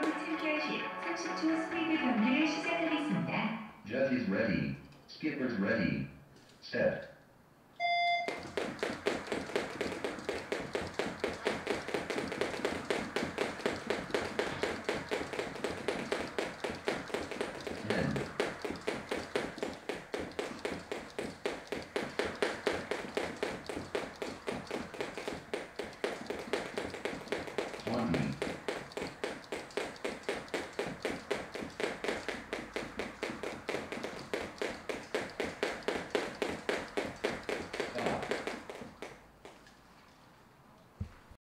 여러분 참가하실 30초 스피드 경기를 시작하겠습니다. Judges ready. Skippers ready. Set.